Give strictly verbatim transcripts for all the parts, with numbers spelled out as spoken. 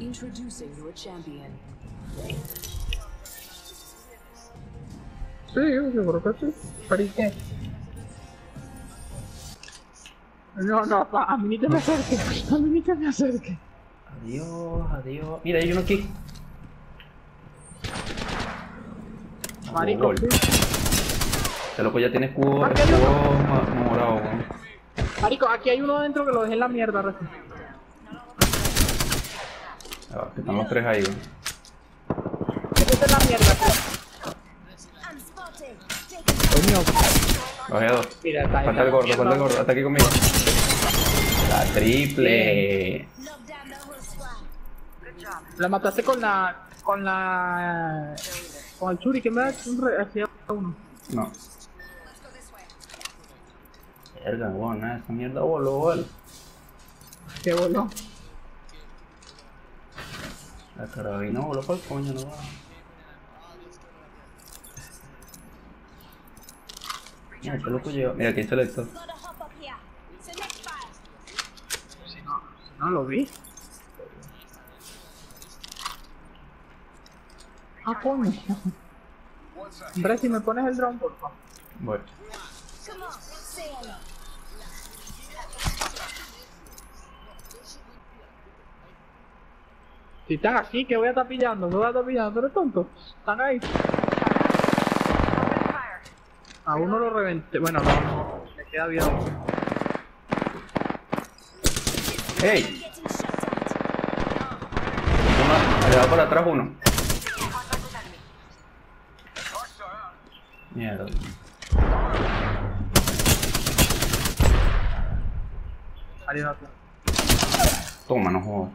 Introducing your champion. Sí, yo creo que sí. ¿Para qué? No, no, pa, a mí ni te me acerques. A mí ni te me acerques. Adiós, adiós. Mira, hay uno aquí. Marico, Gol. sí. Este loco ya tiene escudo, Aquí hay escudo uno. ma- morado, weón. Marico, aquí hay uno dentro que lo dejé en la mierda recién. Ah, que están los tres ahí, weón. Este es la mierda, tío. Coño. Bajé a dos. Mira, está ahí. Falta el gordo, falta el gordo. Hasta aquí conmigo. La triple. La mataste con la... con la... con el churi que me da un re... hacía uno. No. Verga, weón, nada, esa mierda voló, weón. Que voló. La carabina voló por el coño, no va. Mira, este loco lleva. Mira, aquí hay selector. Si no, si no lo vi. Ah, coño. Hombre, si me pones el drone, por favor. Bueno. Si están aquí, que voy a estar pillando, me voy a estar pillando, ¿tú eres tonto? Están ahí. A uno lo reventé, bueno, no, no, me queda bien. ¡Ey! Uno, le va por atrás uno. Mierda. Arriba. Toma, no jodas.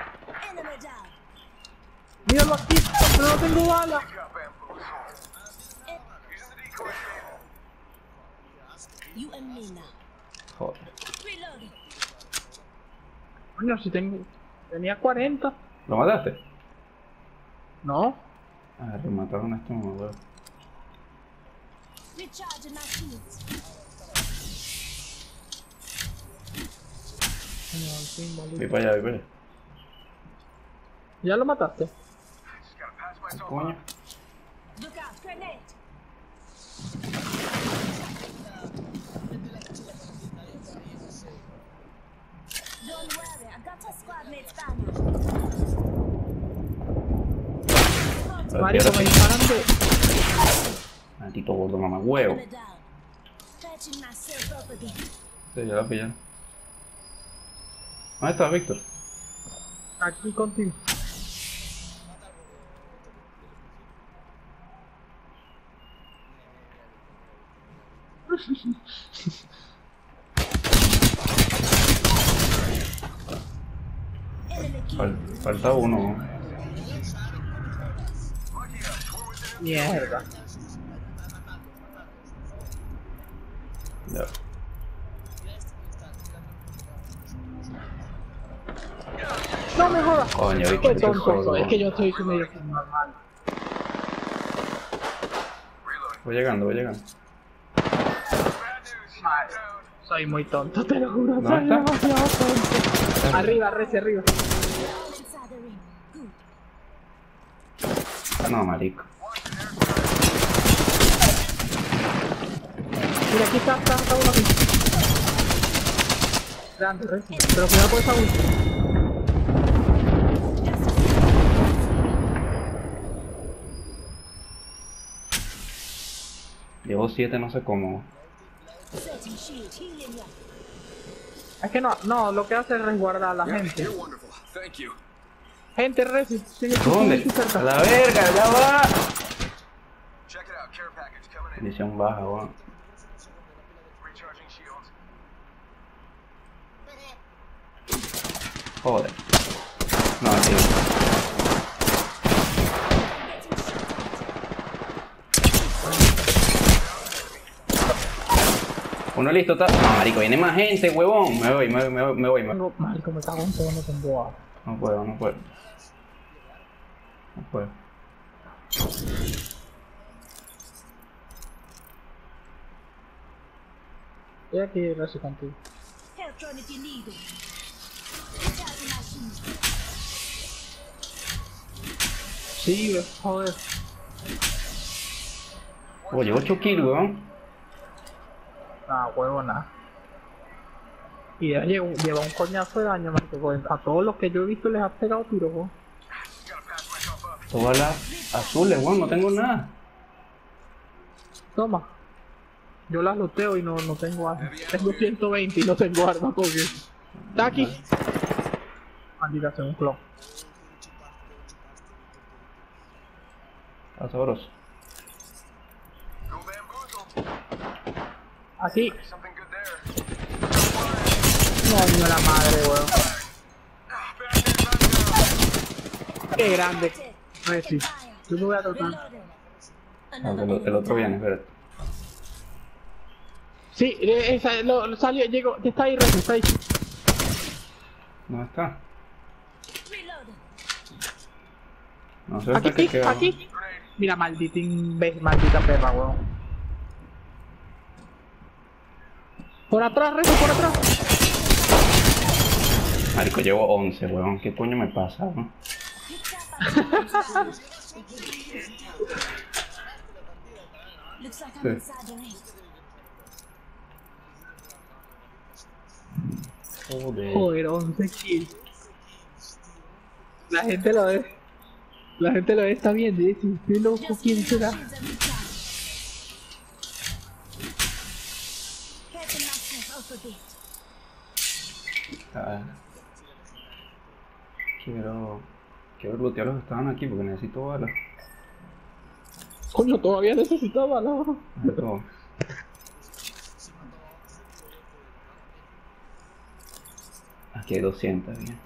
Míralo aquí, pero no tengo bala. Joder. Coño, si tengo... tenía cuarenta. ¿Lo mataste? No. Ah, remataron a este mamá, Voy para allá, voy para allá. ¿Ya lo mataste? ¿Qué coño? Marico, me disparan de... Maldito gordo, mamá huevo. Sí, ya la pillan. ¿Dónde está Víctor? Aquí contigo. Fal- falta uno. Mierda. Ya. No me jodas. Coño, Qué Víctor, qué tonto soy. joder. Es que yo soy medio normal. Voy llegando, voy llegando. Madre, soy muy tonto, te lo juro. ¿Dónde Soy está? demasiado tonto. Arriba, reci, arriba. Ah, no, marico. Mira, aquí está, está, está uno aquí. Grande, reci. Pero cuidado por esa ulti. Llevo siete, no sé cómo. Es que no, no, lo que hace es resguardar a la gente. Gente, reci, tiene que ¿Dónde? ir cerca. ¡A la verga! ¡Ya va! Misión baja, weón. Joder. No, tío. Uno listo, está. No, marico, viene más gente, huevón. Me voy, me, me, me voy, me voy. Tengo, marico, me cago en todo, no tengo agua. No puedo, no puedo. No puedo. Estoy aquí, reci, contigo. Sí, ve, joder. Oye, ocho kills, weón. Ah, huevo, nada. Y ya lleva, lleva un coñazo de daño, marico. Pues, a todos los que yo he visto les ha pegado tiro, weón. Todas las azules, weón, no tengo nada. Toma. Yo las loteo y no, no tengo arma. Tengo ciento veinte y no tengo arma porque... Está aquí. Maldita sea, un clon. Está sabroso. Aquí. No, no la madre, weón. Qué grande. A ver si. Yo me voy a tocar. Ah, el, el otro viene, espérate. Sí, eh, esa, lo, lo salió, llegó. Está ahí, Reci, está ahí. ¿Dónde está? No sé hasta Aquí, que aquí, queda. aquí. Mira, maldita, imbécil, maldita perra, weón. Por atrás, Reci, por atrás. Marico, llevo once, weón. ¿Qué coño me pasa, weón? Sí. Joder. Joder, once kills. La gente lo ve. La gente lo ve, está viendo y dice, estoy loco, ¿quién será? Ah, quiero... Quiero lootear los que estaban aquí porque necesito balas. Coño, todavía necesitaba balas. Esto... Aquí hay doscientas, bien.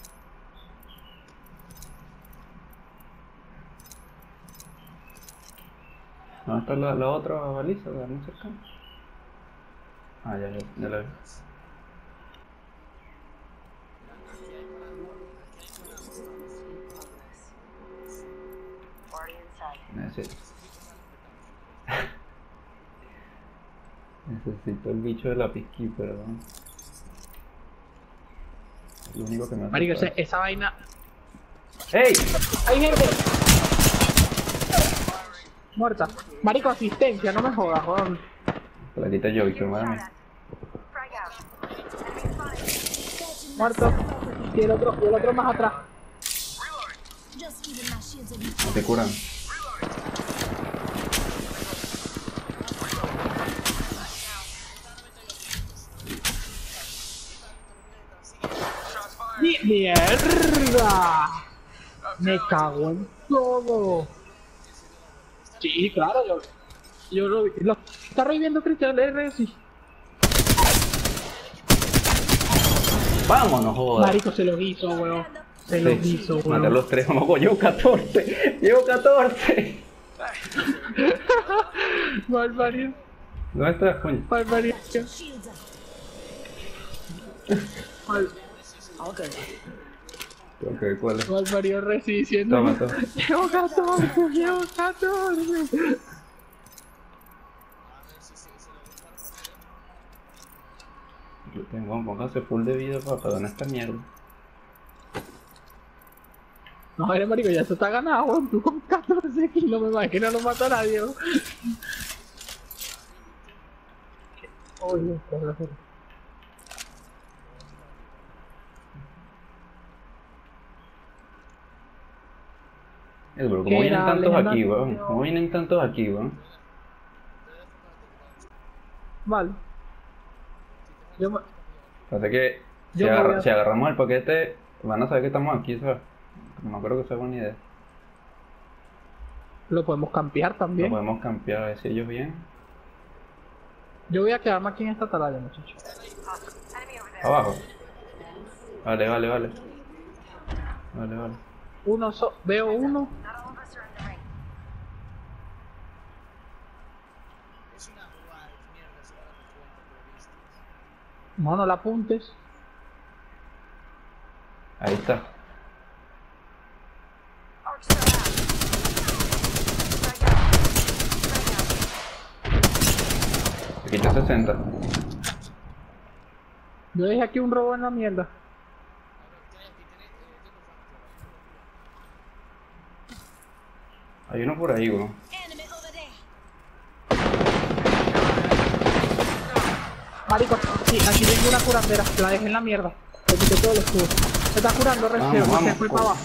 ¿Dónde está la, la otra baliza? La más cercana. Ah, ya, ya, ya la vi. Necesito. Necesito el bicho de la pisquí, pero... Es lo único que me hace. Marico, esa, falta. esa vaina... ¡Ey! ¡Hay gente! Muerta. Marico, asistencia, no me jodas, joder. La quita yo, bicho, madre. Muerto. Y el otro, y el otro más atrás. No te curan. ¡Mi- ¡Mierda! Me cago en todo. Sí, claro, yo, yo lo vi. Lo está reviviendo Cristian R, sí. Vámonos, joder. Marico, se lo hizo, weón. Se lo Sí. hizo, Maté a weón. los tres, vamos, llevo catorce. Llevo catorce. Barbarie, ¿Dónde estás, coño? barbarie. Bar- Creo que cuál es. Barbarie Reci diciendo. Toma, toma. Llevo catorce, llevo catorce. Yo tengo, póngase full de vida para ganar esta mierda. No, eres marico, ya eso está ganado, weón. Tú con catorce kilos, me imagino que no lo mata a nadie, weón. Oye, qué grosero. Eh, pero ¿Qué ¿cómo vienen era, tantos aquí, legendario? weón? ¿Cómo vienen tantos aquí, weón? Vale. Yo me... Parece que si, Yo me agarra- voy a- si agarramos el paquete, van a saber que estamos aquí, ¿sabes? No creo que sea buena idea. Lo podemos campear Lo también. podemos cambiar, a ver si ellos vienen. Yo voy a quedarme aquí en esta atalaya, muchachos. Abajo. Vale, vale, vale. Vale, vale. Uno so... Veo uno. No, no la apuntes. Ahí está. Se quita sesenta. Yo dejé aquí un robo en la mierda. A ver, ¿qué hay aquí? Tenéis- eh, tengo factura. ¿Vale? Tengo factura. Vale. Vale, vale. Uno so... Veo uno. No, no la apuntes. Hay uno por ahí, weón. Marico, sí, aquí tengo una curandera, la dejé en la mierda. Le quité todos los cubos. Se está curando Recio, Vamos, se fue vamos. para abajo.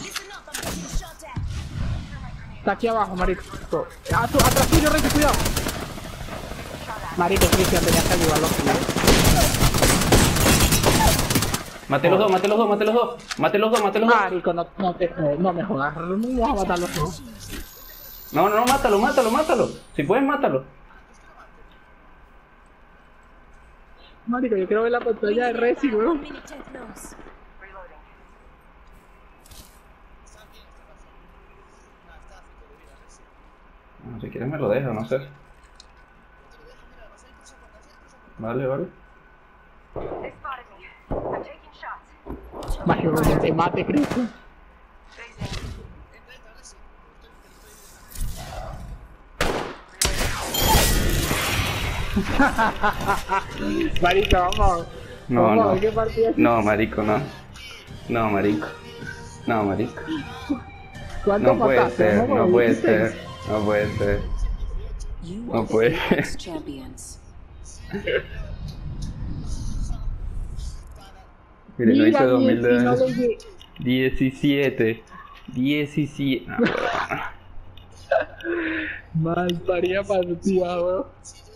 Está aquí abajo, marico. Ah, tú, atrás tuyo, Recio, cuidado. Marico, Cristian, tenías que ayudarlo. Mate los dos, mate los dos, mate los dos. Mate los dos, mate los dos. Marico, no, no, te, no me jodas, no me vas a matar los dos. No, no, no, mátalo, mátalo, mátalo. Si puedes, mátalo. Marico, yo quiero ver la pantalla de Reci, weón. No, si quieres me lo dejo, no sé. Vale, vale. Marico, que te mate, Cristian. Marico, vamos. No, vamos, no. ¿qué partida es? No, marico, no. No, marico. No, marico. ¿Cuánto No puede mataste? ser, no puede dieciséis. ser. No puede ser. You No are puede. the Apex champions. Mire, no hice Mira, dos mil diez, y no de... le llegué. diecisiete. diecisiete. No, Mal paría partida, weón.